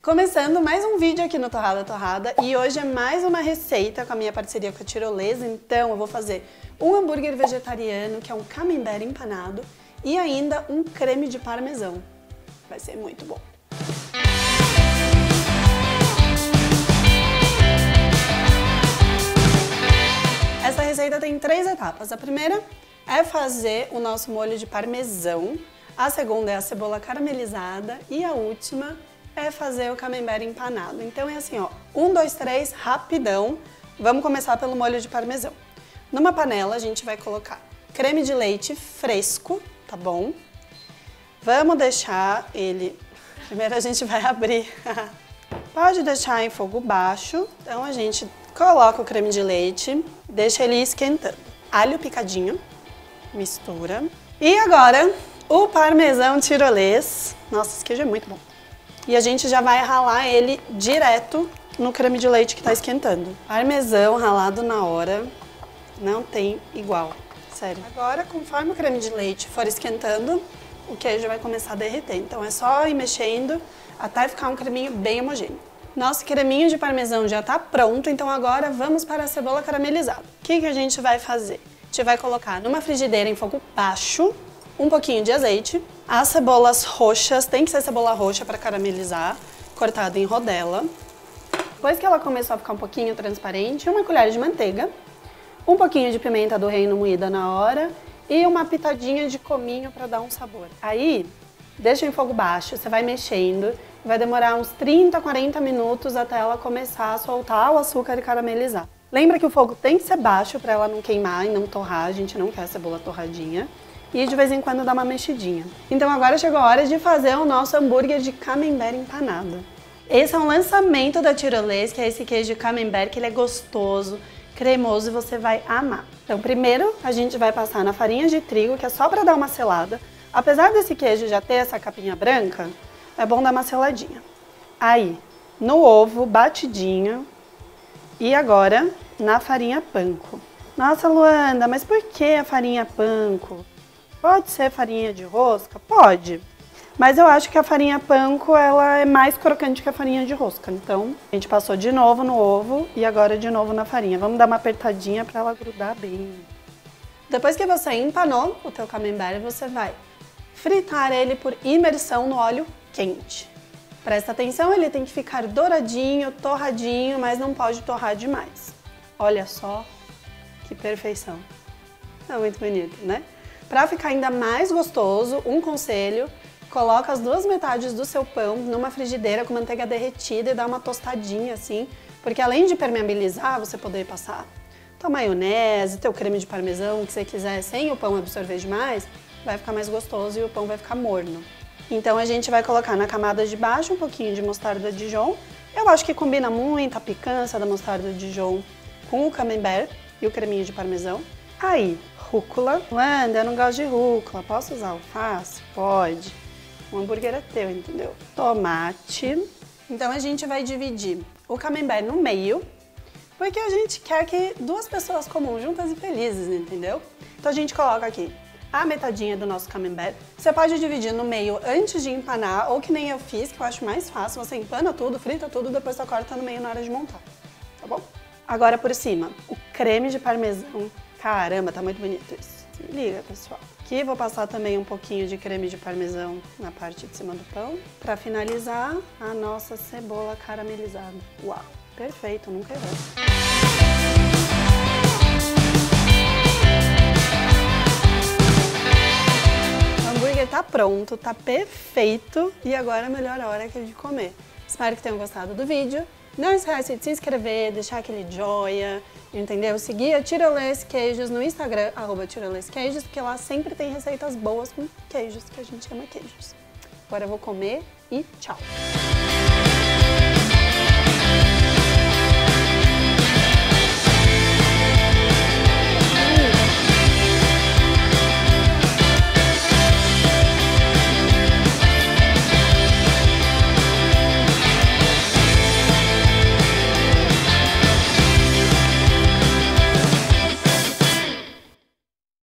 Começando mais um vídeo aqui no Torrada Torrada e hoje é mais uma receita com a minha parceria com a Tirolesa. Então eu vou fazer um hambúrguer vegetariano, que é um camembert empanado, e ainda um creme de parmesão. Vai ser muito bom. Essa receita tem 3 etapas. A primeira é fazer o nosso molho de parmesão, a segunda é a cebola caramelizada e a última é fazer o camembert empanado. Então é assim, ó, 1, 2, 3, rapidão. Vamos começar pelo molho de parmesão. Numa panela a gente vai colocar creme de leite fresco, tá bom? Vamos deixar ele... Primeiro a gente vai abrir. Pode deixar em fogo baixo. Então a gente coloca o creme de leite, deixa ele esquentando. Alho picadinho, mistura. E agora o parmesão tirolês. Nossa, esse queijo é muito bom. E a gente já vai ralar ele direto no creme de leite que tá esquentando. Parmesão ralado na hora, não tem igual, sério. Agora, conforme o creme de leite for esquentando, o queijo vai começar a derreter. Então é só ir mexendo até ficar um creminho bem homogêneo. Nosso creminho de parmesão já tá pronto, então agora vamos para a cebola caramelizada. O que a gente vai fazer? A gente vai colocar numa frigideira em fogo baixo, um pouquinho de azeite. As cebolas roxas, tem que ser cebola roxa para caramelizar, cortada em rodela. Depois que ela começou a ficar um pouquinho transparente, uma colher de manteiga, um pouquinho de pimenta do reino moída na hora e uma pitadinha de cominho para dar um sabor. Aí, deixa em fogo baixo, você vai mexendo, vai demorar uns 30, 40 minutos até ela começar a soltar o açúcar e caramelizar. Lembra que o fogo tem que ser baixo para ela não queimar e não torrar, a gente não quer a cebola torradinha. E de vez em quando dá uma mexidinha. Então agora chegou a hora de fazer o nosso hambúrguer de camembert empanado. Esse é um lançamento da Tirolesa, que é esse queijo de camembert, que ele é gostoso, cremoso e você vai amar. Então primeiro a gente vai passar na farinha de trigo, que é só para dar uma selada. Apesar desse queijo já ter essa capinha branca, é bom dar uma seladinha. Aí, no ovo batidinho e agora na farinha panko. Nossa, Luanda, mas por que a farinha panko? Pode ser farinha de rosca? Pode. Mas eu acho que a farinha panko, ela é mais crocante que a farinha de rosca. Então, a gente passou de novo no ovo e agora de novo na farinha. Vamos dar uma apertadinha para ela grudar bem. Depois que você empanou o teu camembert, você vai fritar ele por imersão no óleo quente. Presta atenção, ele tem que ficar douradinho, torradinho, mas não pode torrar demais. Olha só que perfeição. É muito bonito, né? Para ficar ainda mais gostoso, um conselho, coloca as 2 metades do seu pão numa frigideira com manteiga derretida e dá uma tostadinha assim, porque além de permeabilizar, você poder passar tua maionese, teu creme de parmesão, o que você quiser, sem o pão absorver demais, vai ficar mais gostoso e o pão vai ficar morno. Então a gente vai colocar na camada de baixo um pouquinho de mostarda Dijon. Eu acho que combina muito a picância da mostarda Dijon com o camembert e o creminho de parmesão. Aí, rúcula. Wanda, eu não gosto de rúcula. Posso usar alface? Pode. O hambúrguer é teu, entendeu? Tomate. Então a gente vai dividir o camembert no meio, porque a gente quer que 2 pessoas comam juntas e felizes, entendeu? Então a gente coloca aqui a metadinha do nosso camembert. Você pode dividir no meio antes de empanar, ou que nem eu fiz, que eu acho mais fácil. Você empana tudo, frita tudo, depois você corta no meio na hora de montar, tá bom? Agora por cima, o creme de parmesão. Caramba, tá muito bonito isso. Se liga, pessoal. Aqui vou passar também um pouquinho de creme de parmesão na parte de cima do pão, para finalizar a nossa cebola caramelizada. Uau, perfeito, nunca errou. O hambúrguer tá pronto, tá perfeito e agora a melhor hora que é de comer. Espero que tenham gostado do vídeo. Não esquece de se inscrever, deixar aquele joia, entendeu? Seguir a Tirolesa Queijos no Instagram, @tirolesqueijos, porque lá sempre tem receitas boas com queijos, que a gente ama queijos. Agora eu vou comer e tchau!